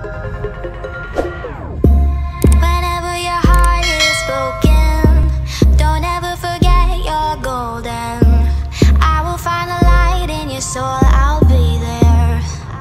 Whenever your heart is broken, don't ever forget you're golden. I will find the light in your soul, I'll be there.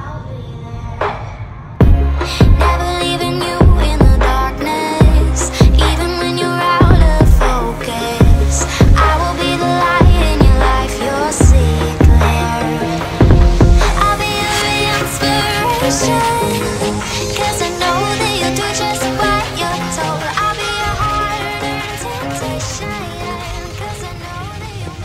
Never leaving you in the darkness, even when you're out of focus. I will be the light in your life, you'll see it clear. I'll be your inspiration, 'cause I know that you'll do just what you're told. I'll be your hard-earned temptation, 'cause I know that you'll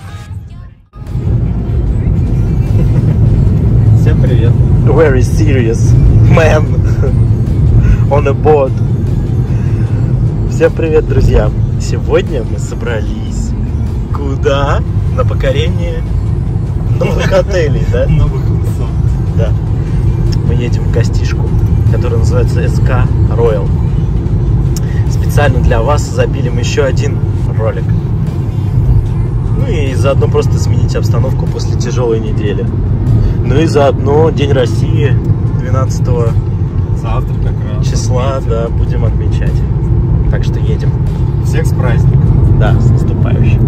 make it. Всем привет. Very serious man on a boat. Всем привет, друзья! Сегодня мы собрались куда? На покорение новых отелей, да? Новых высот. Да. Мы едем в гостишку, которая называется SK Royal. Специально для вас запилим еще один ролик. Ну и заодно просто сменить обстановку после тяжелой недели. Ну и заодно День России 12 Завтра как раз. числа, да, будем отмечать. Так что едем. Всех с праздником. Да, с наступающим.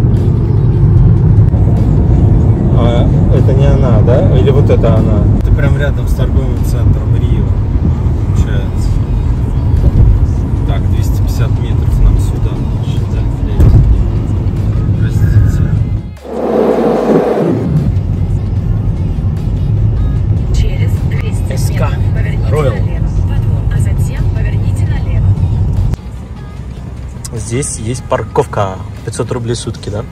А, это не она, да? Или вот это она? Это прям рядом с торговым центром Рио. Получается. Так, 250 метров нам сюда. Простите. Через 200 SK метров поверните Royal. налево, а затем поверните налево. Здесь есть парковка. 500 рублей в сутки, да?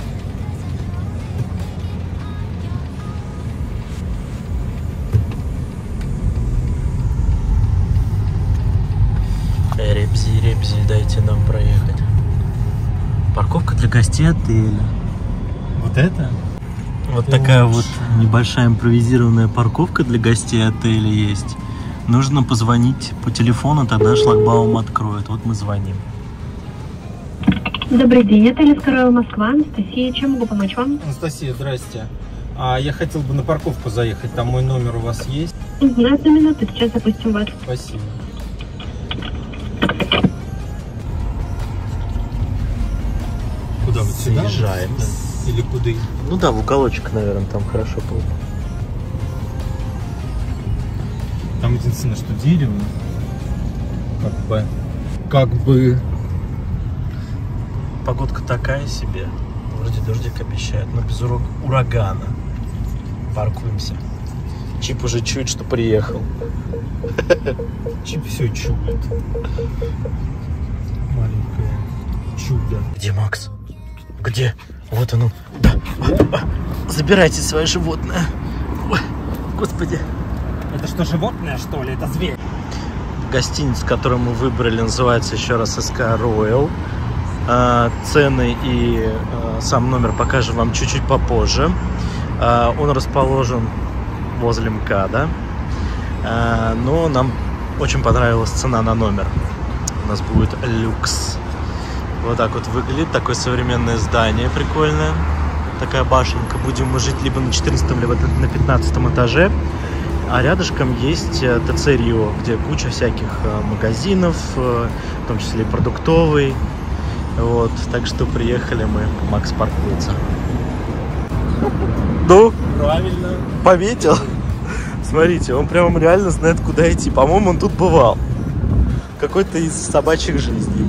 Ребзи, дайте нам проехать. Парковка для гостей отеля. Вот это? Вот такая вот небольшая импровизированная парковка для гостей отеля есть. Нужно позвонить по телефону, тогда шлагбаум откроет. Вот мы звоним. Добрый день, отель SK Royal Москва. Анастасия, чем могу помочь вам? Анастасия, здрасте. А я хотел бы на парковку заехать. Там мой номер у вас есть? Одну минуту, сейчас запустим вас. Спасибо. Куда вот сюда? Заезжаем. Или куда? Ну да, в уголочек, наверное, там хорошо было. Там единственное, что дерево. Как бы. Погодка такая себе. Вроде дождик обещает, но без урагана. Паркуемся. Чип уже чует, что приехал. Чип все чует. Маленькое чудо. Где Макс? Где? Вот оно. Да. Забирайте свое животное. Ой, господи. Это что, животное, что ли? Это зверь? Гостиница, которую мы выбрали, называется еще раз SK Royal. Цены и сам номер покажем вам чуть-чуть попозже. Он расположен возле МКАДа. Но нам очень понравилась цена на номер. У нас будет люкс. Вот так вот выглядит. Такое современное здание прикольное. Такая башенка. Будем мы жить либо на 14 либо на 15 этаже. А рядышком есть ТЦ Рио, где куча всяких магазинов, в том числе и продуктовый. Вот, так что приехали мы. Макс паркуется. Ну, Правильно. пометил. Смотрите, он прям реально знает, куда идти. По-моему, он тут бывал. Какой-то из собачьих жизней.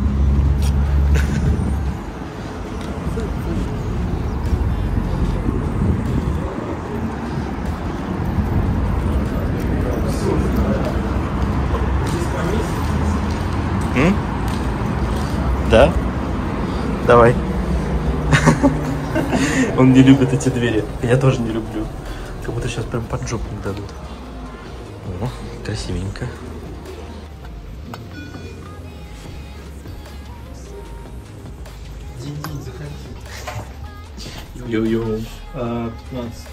Да? Давай. Он не любит эти двери. Я тоже не люблю. Как будто сейчас прям поджопник дадут. О, красивенько. Иди, заходи. Йо-йо. 15.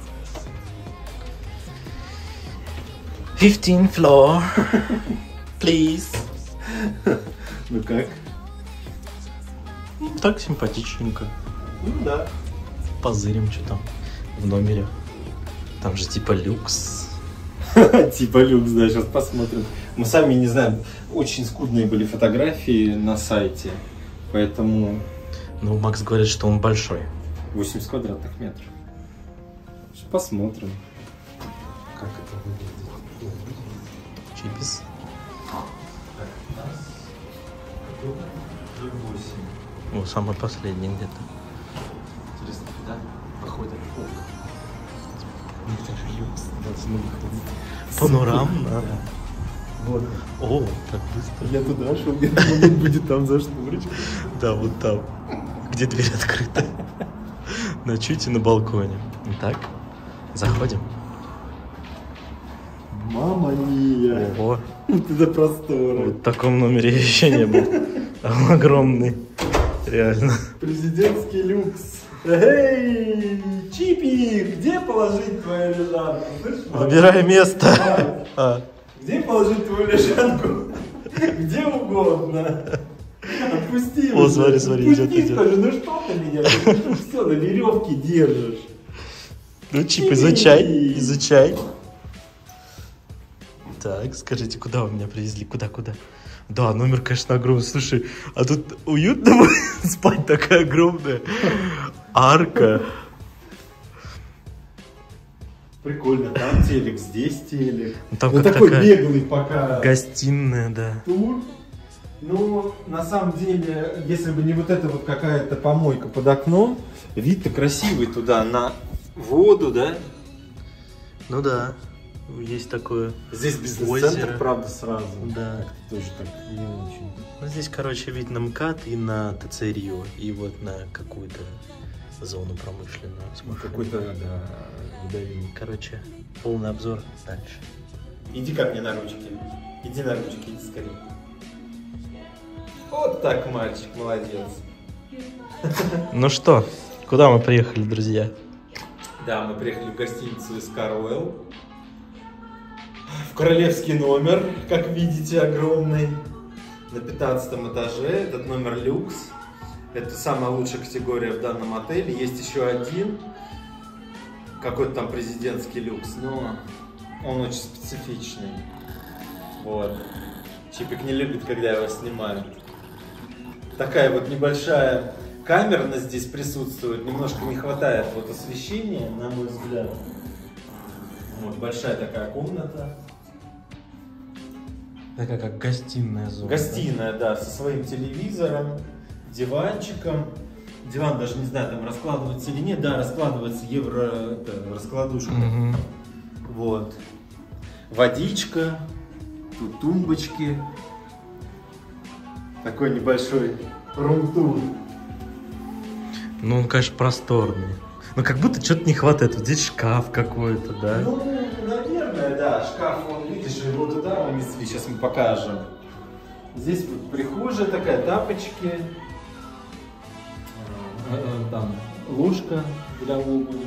15th floor. Please. Ну как? Ну, так симпатичненько. Ну да. Позырим, что там в номере. Там же типа люкс. Типа люкс, да, сейчас посмотрим. Мы сами не знаем, очень скудные были фотографии на сайте, поэтому... Ну, Макс говорит, что он большой. 80 квадратных метров. Сейчас посмотрим, как это выглядит. Чипис. О, самый последний где-то. Интересно, куда походит окна? У них даже люкс должны выходить. Панорамно. Вот. О, так быстро. Я туда шел, где-то будет там за шнурочкой. Да, вот там, где дверь открыта. Ночуйте на балконе. Итак, заходим. Мама мия. Ого, Вот это простора. вот в таком номере я еще не был. Он огромный. Реально. Президентский люкс. Эй, Чипи, где положить твою лежанку? Выбирай место. А, Где положить твою лежанку? Где угодно. Отпусти. О, смотри, смотри, идет, Отпусти, идет. скажи, ну что ты меня? Ты все на веревке держишь. ну, Чип, изучай, изучай. Так, скажите, куда вы меня привезли? Куда? Да, номер, конечно, огромный. Слушай, а тут уютно будет спать, такая огромная арка. Прикольно, там телек, здесь телек. Ну, там Ну как такой такая беглый пока гостиная, да. тур. Ну, на самом деле, если бы не вот эта вот какая-то помойка под окном, вид-то красивый туда, на воду, да? Ну да, есть такое. Здесь бизнес-центр, Озеро. правда, сразу. Да. Тоже так не очень. Ну, здесь, короче, вид на МКАД и на ТЦ Рио, и вот на какую-то зону промышленную. с Ну, машинами. какой-то, да, выдавил. Короче, полный обзор дальше. Иди ко мне на ручки. Иди на ручки, иди скорее. Вот так, мальчик, молодец. Ну что, куда мы приехали, друзья? Да, мы приехали в гостиницу СК Роял. В королевский номер, как видите, огромный. На 15 этаже. Этот номер люкс. Это самая лучшая категория в данном отеле. Есть еще один. Какой-то там президентский люкс. Но он очень специфичный. Вот. Чипик не любит, когда его снимают. Такая вот небольшая камерность здесь присутствует. Немножко не хватает вот освещения, на мой взгляд. Вот большая такая комната. Такая как гостиная зона. Гостиная, да, со своим телевизором, диванчиком. Диван даже не знаю, там раскладывается или нет. Да, раскладывается, раскладушка. Мгм. Вот. Водичка. Тут тумбочки. Такой небольшой рум-тур. Ну, он, конечно, просторный. Но как будто что-то не хватает. Вот здесь шкаф какой-то, да? Ну, наверное, да, шкаф, он, видишь, его туда унесли, сейчас мы покажем. Здесь вот прихожая такая, тапочки, там ложка для обуви.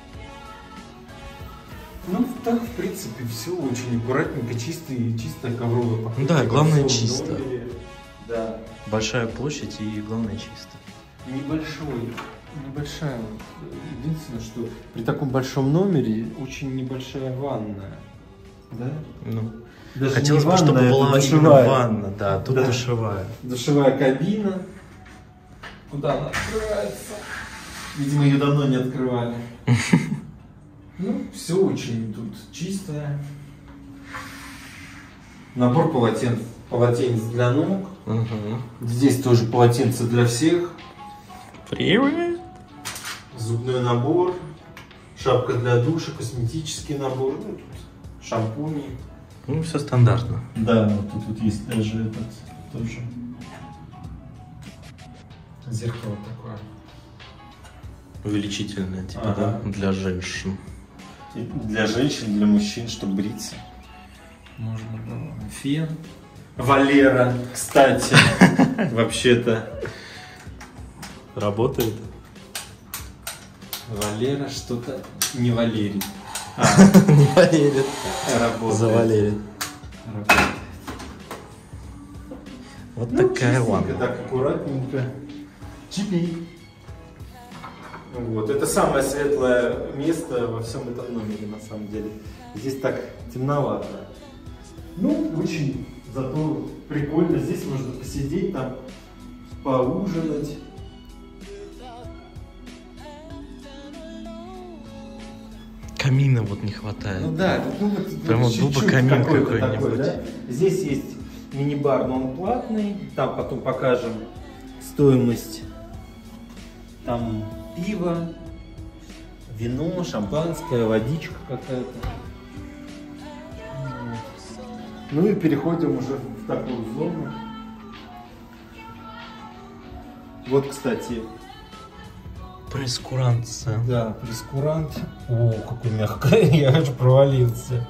Ну, так, в принципе, все очень аккуратненько, чистая ковровая покрытие. Да, главное, во всем чисто. номере. Да. Большая площадь и, главное, чисто. Небольшая. Единственное, что при таком большом номере очень небольшая ванная. Да? Ну, Даже хотелось не бы, чтобы ванная, была это именно душевая. ванна, да, тут Да. душевая. Душевая кабина. Куда она открывается? Видимо, ее давно не открывали. Ну, все очень тут чистое. Набор полотенец для ног. Угу. Здесь тоже полотенце для всех. Привет! Зубной набор. Шапка для душа, косметический набор. Ну, тут шампуни. Ну, все стандартно. Да, тут вот есть даже этот тоже. Зеркало такое. Увеличительное, типа, Ага. да, для женщин. И для женщин, для мужчин, чтобы бриться. Можно было. Фен. Валера, кстати, вообще-то. Работает? Валера что-то не Валерий. Не поверит. Работает. Завалерит. Работает. Вот Ну, такая чистенько, ванна. так аккуратненько. Чипи. Вот. Это самое светлое место во всем этом номере, на самом деле. Здесь так темновато. Ну, очень зато прикольно. Здесь можно посидеть, там, поужинать. Камина вот не хватает. Ну да, ну, вот, Прям вот был бы чуть-чуть камин какой-то какой-нибудь. такой, да? Здесь есть мини-бар, но он платный. Там потом покажем стоимость. Там пиво, вино, шампанское, водичка какая-то. Ну и переходим уже в такую зону. Вот, кстати, Прескурант. да, прескурант. О, какой мягкий, я аж провалился.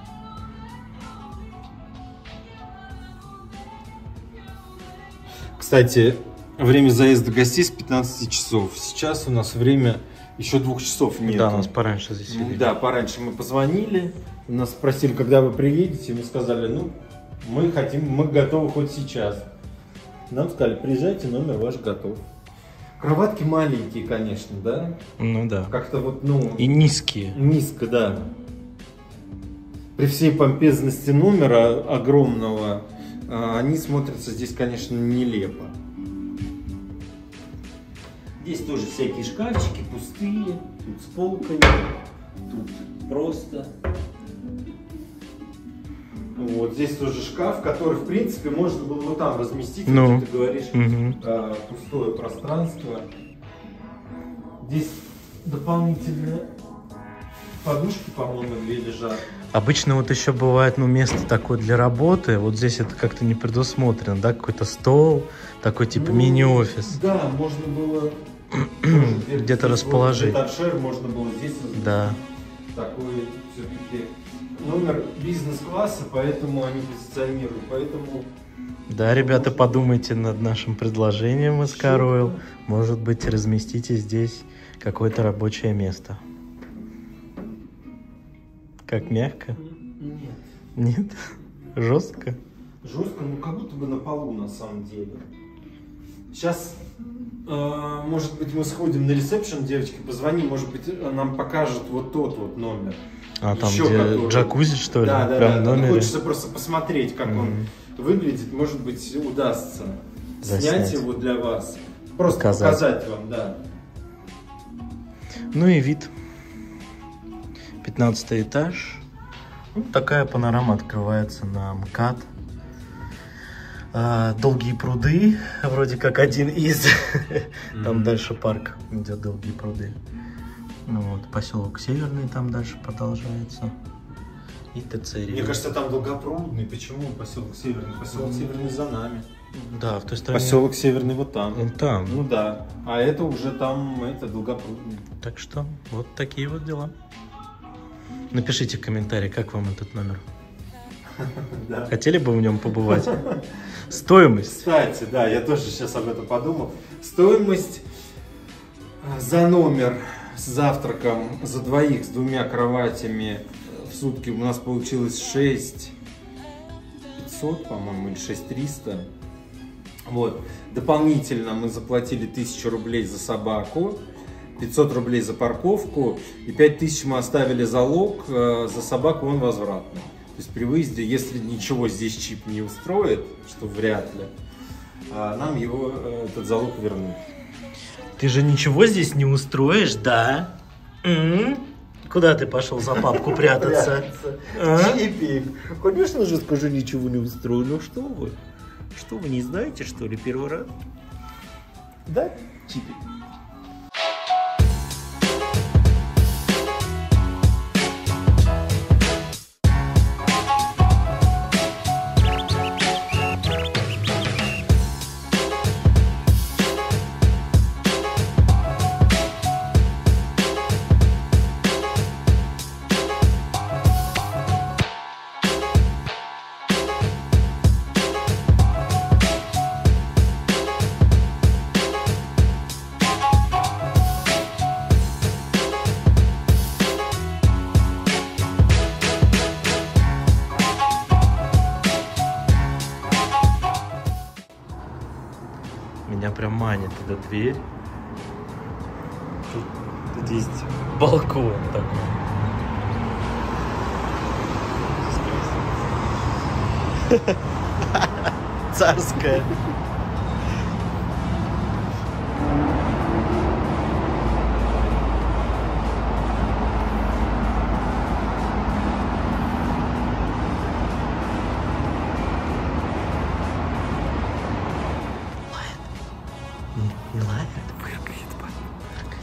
Кстати, время заезда гостей с 15 часов. Сейчас у нас время еще 2 часов нет. Да, нас пораньше здесь видели. Да, пораньше мы позвонили, нас спросили, когда вы приедете, мы сказали, ну, мы готовы хоть сейчас. Нам сказали, приезжайте, номер ваш готов. Кроватки маленькие, конечно, да? Ну да. Как-то вот, ну... И низкие. Низко, да. При всей помпезности номера огромного, они смотрятся здесь, конечно, нелепо. Здесь тоже всякие шкафчики пустые, тут с полками, тут просто. Вот здесь тоже шкаф, который, в принципе, можно было вот там разместить, Ну. как ты говоришь, пустое пространство. Здесь дополнительные подушки, по-моему, 2 лежат. Обычно вот еще бывает, ну, место такое для работы. Вот здесь это как-то не предусмотрено, да? Какой-то стол, такой типа Ну, мини-офис. Да, можно было Где-то расположить. Торшер можно было здесь разместить. Да. Такой все-таки номер бизнес-класса, поэтому они позиционируют. Поэтому Да, ребята, подумайте над нашим предложением SK Royal. Может быть, разместите здесь какое-то рабочее место. Как мягко? нет. Нет? Жестко? Жестко, ну как будто бы на полу на самом деле. Сейчас, может быть, мы сходим на ресепшн, девочки, позвоним, может быть, нам покажут вот тот вот номер. А там Еще где который. джакузи, что ли? Да, да, Прям да. в номере? Хочется просто посмотреть, как он выглядит. Может быть, удастся Заснять. снять его для вас. Просто Показать. вам, да. Ну и вид. 15 этаж. Вот такая панорама открывается на МКАД. Долгие пруды, вроде как один из. Там дальше парк, где Долгие пруды. Ну вот, поселок Северный там дальше продолжается. И ТЦ Мне Рио. кажется, там Долгопрудный. Почему поселок Северный? Поселок Северный за нами. Да, в той стороне. Поселок Северный вот там. Вон там. Ну да. А это уже там, это Долгопрудный. Так что, вот такие вот дела. Напишите в комментарии, как вам этот номер. Да. Хотели бы в нем побывать? Стоимость. Кстати, да, я тоже сейчас об этом подумал. Стоимость за номер с завтраком за двоих с 2 кроватями в сутки у нас получилось 6500, по-моему, или 6300. Вот. Дополнительно мы заплатили 1000 рублей за собаку, 500 рублей за парковку и 5000 мы оставили залог, за собаку он возвратный. То есть при выезде, если ничего здесь чип не устроит, что вряд ли, нам его, этот залог вернут. Ты же ничего здесь не устроишь, да? Куда ты пошел за папку прятаться? Конечно же, скажу, ничего не устрою. Ну что вы? Что вы не знаете, что ли, первый раз? Да, Чипик? Меня прям манит эта дверь. Тут тут есть балкон такой. Царская. Не лает, фыркает, фыркает.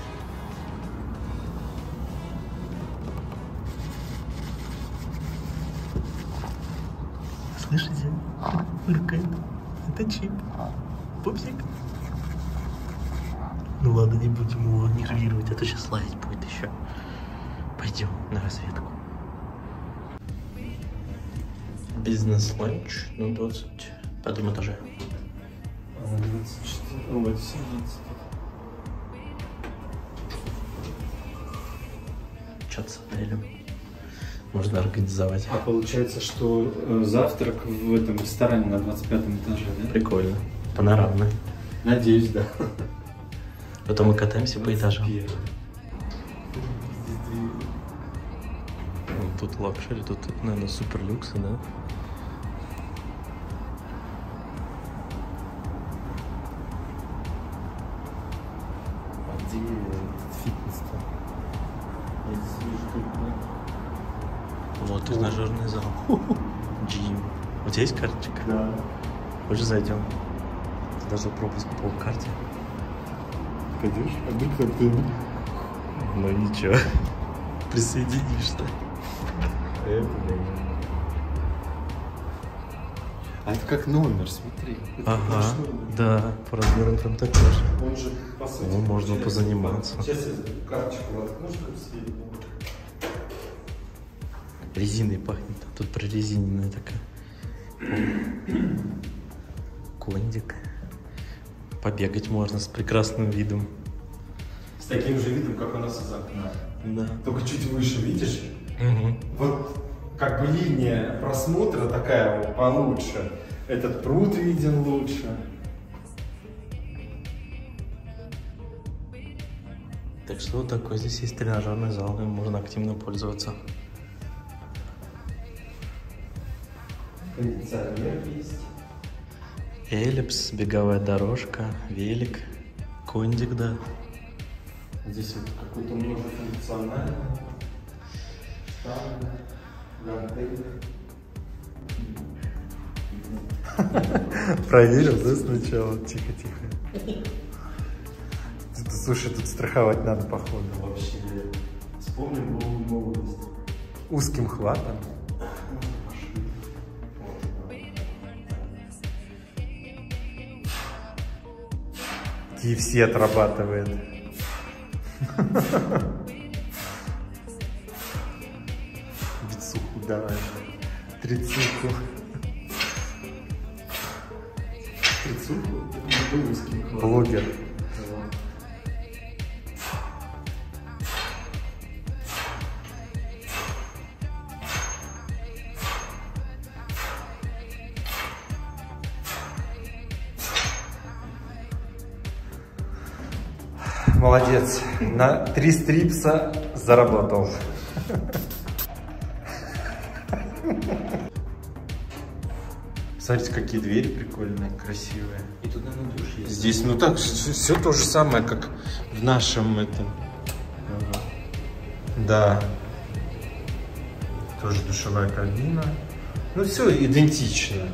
Слышите? Фыркает. Это чип. Пупсик. Ну ладно, не будем его нервировать, а то сейчас лаять будет еще. Пойдем на разведку. Бизнес-ланч на 25 этаже. 24, ой, 17. Чат с отелем. Можно организовать. А получается, что завтрак в этом ресторане на 25 этаже, да? Прикольно. Панорамно. Надеюсь, да. Потом мы катаемся по этажам. Тут лакшери, тут, наверное, супер люксы, да? А где фитнес-то? Я здесь вижу только... Вот тренажерный зал. Джим. У тебя есть карточка? Да. Хочешь, зайдем? Даже пропуск по карте. Пойдешь? А ты как ты? Ну ничего. Присоединишься. А это как номер, смотри. Это Ага, наш номер. да, по размерам прям такой же. Он же, по сути, Ну, можно получается, позаниматься. Сейчас я карточку воткну, чтобы светить. Резиной пахнет. Тут прорезиненная такая. Кондик. Побегать можно с прекрасным видом. С таким же видом, как у нас из окна. Да. Только чуть выше, видишь? Угу. Вот как бы линия просмотра такая вот получше. Этот пруд виден лучше. Так что вот такой здесь есть тренажерный зал, им можно активно пользоваться. Кондиционер есть. Эллипс, беговая дорожка, велик, кондик, да. Здесь вот какой-то многофункциональный. Штанга, гантели. Проверил, да, сначала? Тихо-тихо. Слушай, тут страховать надо, походу. Вообще, вспомнил былую молодость. Узким хватом. KFC отрабатывает. Бицуху давай. Трицуху. Трицуху? Это узким хватом. Блогер. Молодец. На 3 стрипса заработал. Смотрите, какие двери прикольные, красивые. И тут, наверное, душ есть. Здесь, ну так, все то же самое, как в нашем этом. Ага. Да. Тоже душевая кабина. Ну все идентично.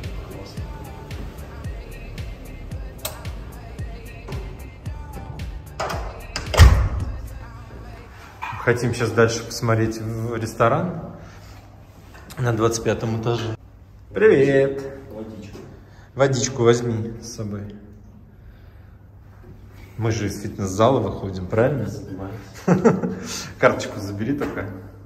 Хотим сейчас дальше посмотреть в ресторан на 25 этаже. Привет! Водичку. Водичку возьми с собой. Мы же из фитнес-зала выходим, правильно? Забивай. Карточку забери только.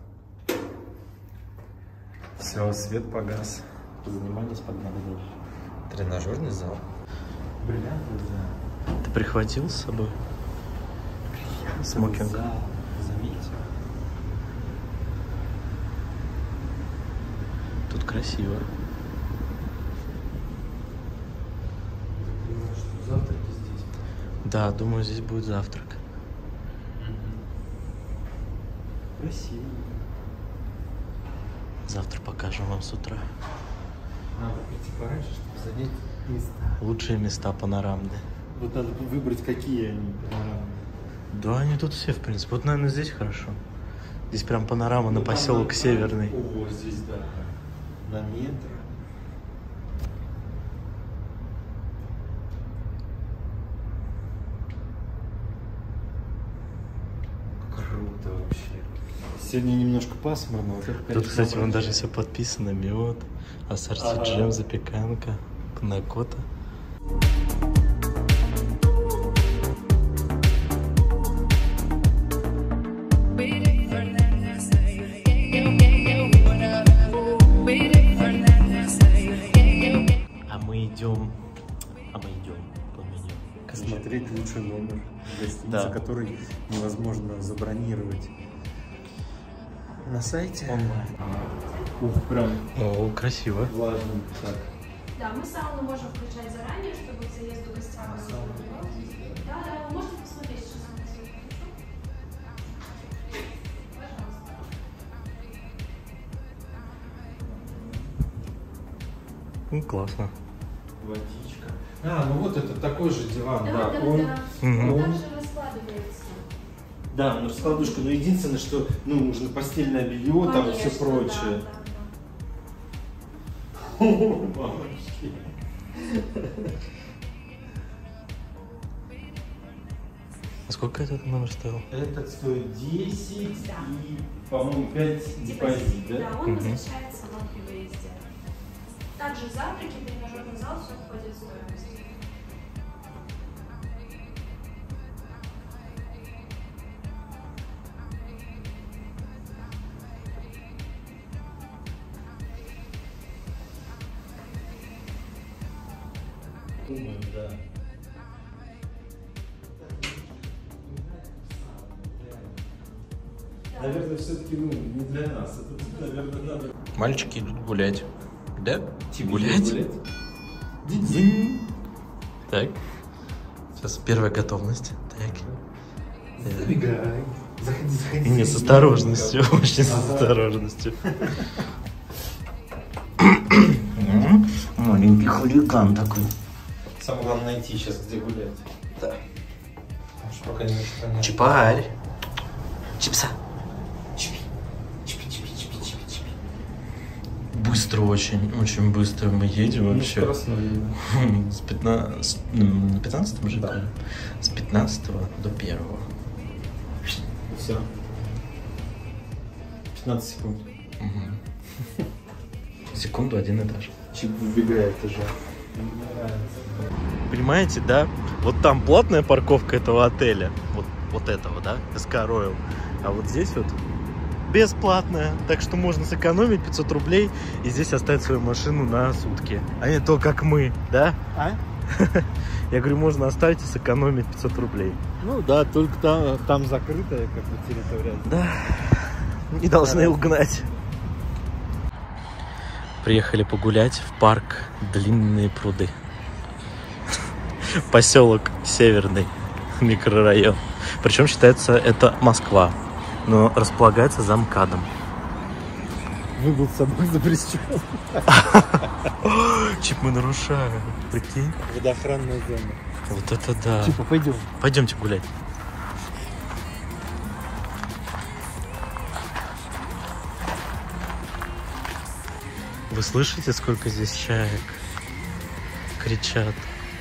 Все, свет погас. Занимались, погнали дальше. Тренажерный зал. Бриллианты, да. Ты прихватил с собой? Смокинг. Заметь. Тут красиво. Думаю, что завтраки здесь. Да, думаю, здесь будет завтрак. Красиво. Завтра покажем вам с утра. Надо прийти пораньше, чтобы занять места. Лучшие места панорамные. Вот надо выбрать, какие они панорамные. Да, они тут все, в принципе. Вот, наверное, здесь хорошо. Здесь прям панорама на поселок Северный. Ого, здесь, да. На метр. Круто вообще. Сегодня немножко пасмурно. Вот это, Тут, конечно, кстати, вон даже обращает. все подписано. Мед, ассорти Ага. джем, запеканка, панакота. А мы идем по меню. Смотреть лучший номер гостиницы, Да. который невозможно забронировать на сайте. Онлайн. Ух, прям О, красиво. влажно. Так. Да, мы сауну можем включать заранее, чтобы к заезду гостям особо не было. Да, да, вы можете посмотреть, что сам пожалуйста. Ну, классно. Водичка. А, ну вот это такой же диван, Да, да. да, Он, да. Мгм. Он также раскладывается. да, он раскладушка, но единственное, что ну, нужно постельное белье, там все Конечно, прочее. да, да, О, мамочки. А сколько этот номер стоил? Этот стоит 10 Да. и, по-моему, 5 депозит, да? Да, он Мгм. возвращается вам при выезде. Также завтраки, тренажерный зал, все входит в стоимость. Думаю, да. Наверное, все-таки не для нас. Это, наверное, надо. Мальчики идут гулять. Да? Тебе Гулять? Дзинь. Так. Сейчас первая готовность. Так. Забегай. Заходи, заходи. Не, с осторожностью. Очень с осторожностью. Маленький хулиган такой. Самое главное найти сейчас, где гулять. Да. Потому что пока не очень понятно. Чипарь. Чипса. Чипи. Чипи, чипи, чипи, чипи, чипи. Быстро очень, очень быстро мы едем вообще. Ну, скоростной, да. С 15, на 15 же? Да. С 15 до 1. Все. 15 секунд. Секунду один этаж. Чип выбегает уже. Понимаете, да? Вот там платная парковка этого отеля. Вот этого, да? СК Royal. А вот здесь вот бесплатная. Так что можно сэкономить 500 рублей и здесь оставить свою машину на сутки. А не то, как мы, да? А? Я говорю, можно оставить и сэкономить 500 рублей. Ну да, только там закрытая как бы территория. Да. Не должны угнать. Приехали погулять в парк Длинные пруды. Поселок Северный, микрорайон. Причем считается это Москва, но располагается за МКАДом. Выбыл собак запрещен. Чип, мы нарушаем. Прикинь. Водоохранная зона. Вот это да. Типа, пойдем. Пойдемте гулять. Вы слышите, сколько здесь чаек? Кричат.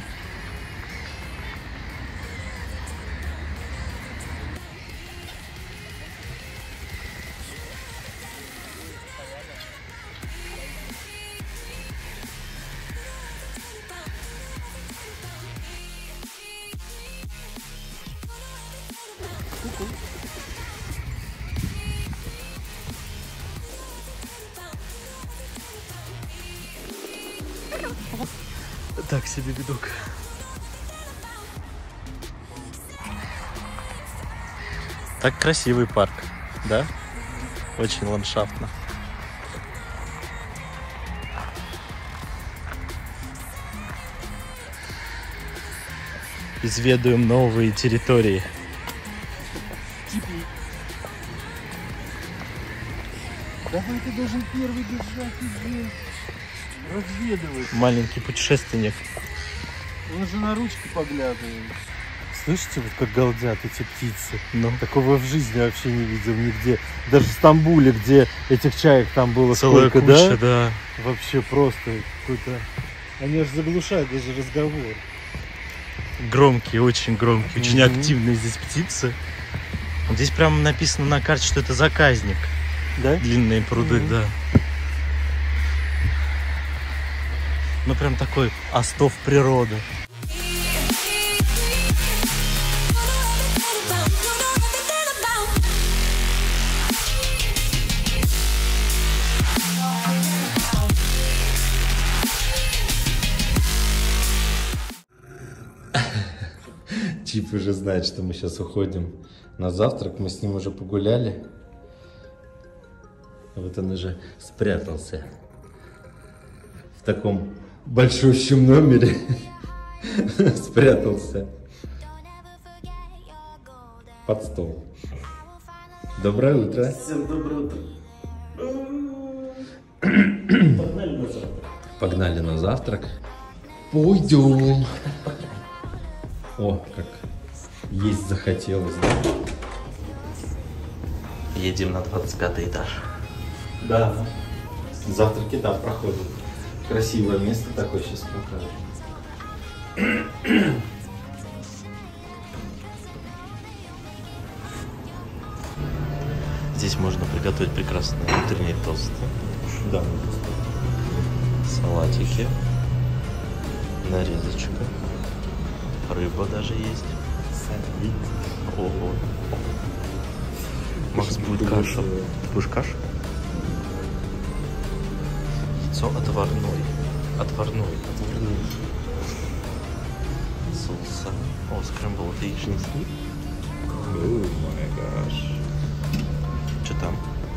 Так себе видок. Так красивый парк, да? Очень ландшафтно. Изведуем новые территории. Давай, ты должен первый бежать и здесь. Разведывать. Маленький путешественник. Он же на ручки поглядывает. Слышите, вот как галдят эти птицы? Ну. Такого в жизни вообще не видел нигде. Даже в Стамбуле, где этих чаек там было Целая сколько, куча, да? да. Вообще просто какой-то... Они аж заглушают даже разговор. Громкие, очень громкие, очень активные здесь птицы. Здесь прямо написано на карте, что это заказник. Да? Длинные пруды, да. Ну прям такой остов природы. Чип уже знает, что мы сейчас уходим на завтрак. Мы с ним уже погуляли. Вот он уже спрятался в таком большущем номере. Спрятался под стол. Доброе утро. Всем доброе утро. Погнали на завтрак. Погнали на завтрак. Пойдем. О, как есть захотелось, да? Едем на 25 этаж. Да. Завтраки, да, проходят. Красивое место такое, сейчас покажу. Здесь можно приготовить прекрасные утренние тосты. Да. Салатики. Нарезочка. Рыба даже есть. Ого. Макс будет кашу. Ты будешь кашу? Яйцо отварной. Отварной. Соуса. О, скрэмбл, это яичный слив. О май гаш. Что там?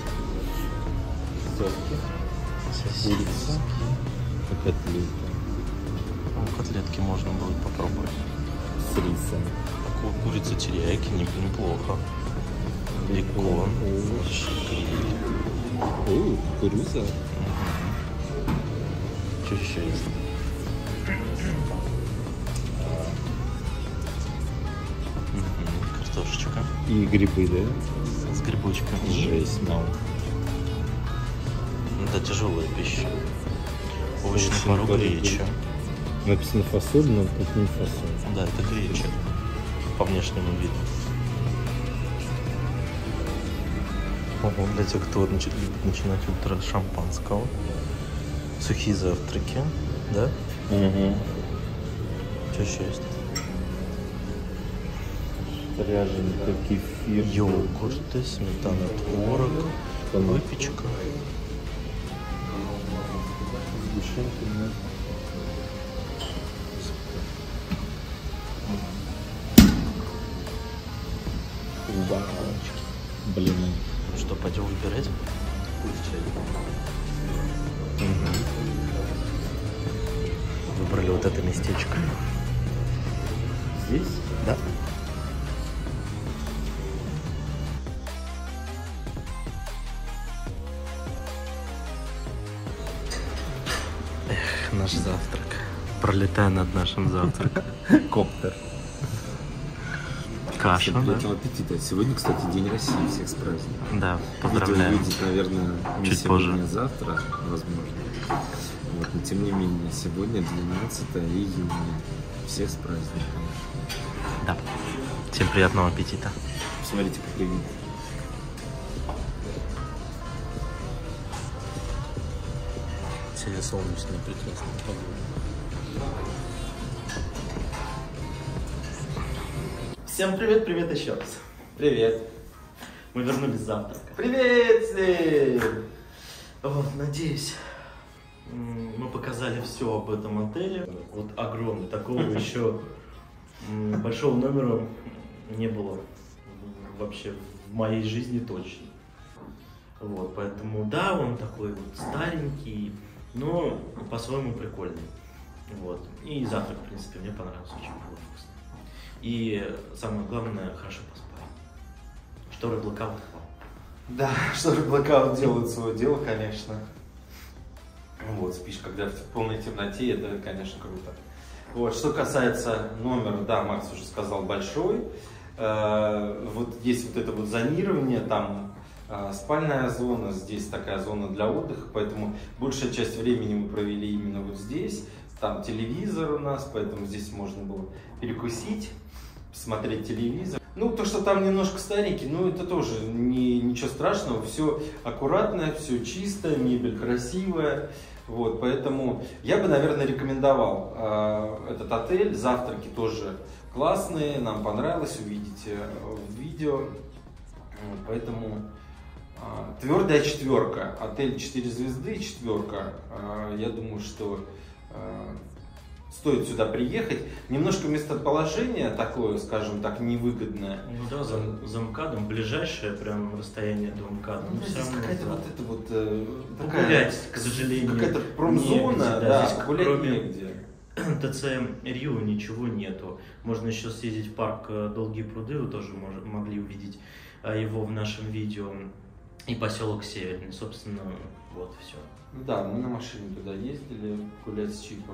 Соски. Сосиски. Котлеты. Ну, котлетки можно будет попробовать. С рисом. Курица терияки неплохо. Бекон. Гриль. О, кукуруза. Что еще есть? Картошечка. И грибы, да? С грибочками. Жесть, мало. Это тяжелая пища. Овощный Овощный пару пару греча. Написано фасоль, но это не фасоль. Да, это греча. По внешнему виду. Ого, для тех, кто любит начинать утро с шампанского. Сухие завтраки, да? Угу. Что еще есть? Ряженка, кефир. Йогурты, сметана, творог, выпечка. Сгущенка, блин. Что, пойдем выбирать? Выбрали вот это местечко. Здесь? Да. Эх, наш завтрак. Пролетая над нашим завтраком. Коптер. Каша, да? Приятного аппетита. Сегодня, кстати, День России. Всех с праздником. Да, Видео поздравляю. увидеть, наверное, не Чуть сегодня, позже. а завтра, возможно. Вот, но тем не менее, сегодня 12 июня. Всех с праздником. Да. Всем приятного аппетита. Смотрите, как видно. Сегодня солнечная прекрасная погода. Всем привет еще раз. Привет. Мы вернулись с завтрака. Привет! Вот, надеюсь, мы показали все об этом отеле. Вот огромный, такого еще большого номера не было вообще в моей жизни точно. Вот, поэтому да, он такой вот старенький, но по-своему прикольный. Вот. И завтрак, в принципе, мне понравился, очень было вкусно. И самое главное, хорошо поспали. Шторы блокаут. Да, что же блэкаут делает свое дело, конечно. Вот, спишь, когда в полной темноте, это, конечно, круто. Вот, что касается номера, да, Макс уже сказал, большой. Вот есть вот это вот зонирование, там спальная зона, здесь такая зона для отдыха, поэтому большая часть времени мы провели именно вот здесь. Там телевизор у нас, поэтому здесь можно было перекусить, посмотреть телевизор. Ну, то, что там немножко старенький, ну, это тоже ничего страшного, все аккуратное, все чистое, мебель красивая. Вот, поэтому я бы, наверное, рекомендовал этот отель. Завтраки тоже классные, нам понравилось, увидите в видео. Поэтому твердая 4, отель 4 звезды, 4. Я думаю, что стоит сюда приехать. Немножко местоположение такое, скажем так, невыгодное. Ну да, за МКАДом, ближайшее прям расстояние до МКАДа. Ну, здесь какая-то вот это вот такая, погулять, к сожалению, какая-то промзона, негде, да, здесь гулять кроме негде. ТЦ Рио ничего нету. Можно еще съездить в парк Долгие пруды, вы тоже могли увидеть его в нашем видео. И поселок Северный, собственно, вот все. Да, мы на машине туда ездили гулять с Чипом.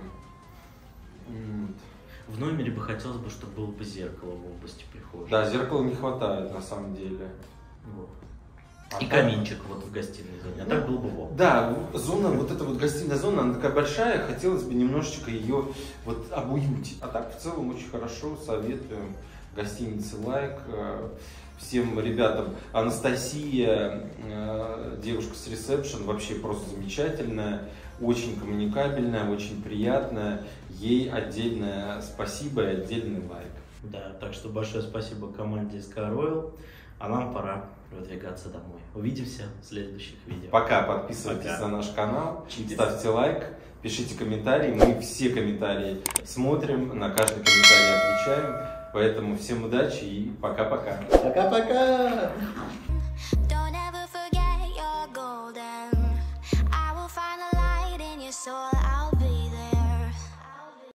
В номере бы хотелось бы, чтобы было бы зеркало в области прихожей. Да, зеркала не хватает на самом деле. Вот. А И так- каминчик вот в гостиной зоне, а так было бы вот. Да, зона, вот эта вот гостиная зона, она такая большая, хотелось бы немножечко ее вот обуютить. А так в целом очень хорошо, советуем. Гостиница Лайк. Всем ребятам. Анастасия, девушка с ресепшн, вообще просто замечательная, очень коммуникабельная, очень приятная. Ей отдельное спасибо и отдельный лайк. Да, так что большое спасибо команде SK Royal, а нам пора выдвигаться домой. Увидимся в следующих видео. Пока, подписывайтесь Пока. на наш канал, Чипс. ставьте лайк, пишите комментарии. Мы все комментарии смотрим, на каждый комментарий отвечаем. Поэтому всем удачи и пока-пока. Пока-пока! Don't ever forget you're golden. I will find the light in your soul.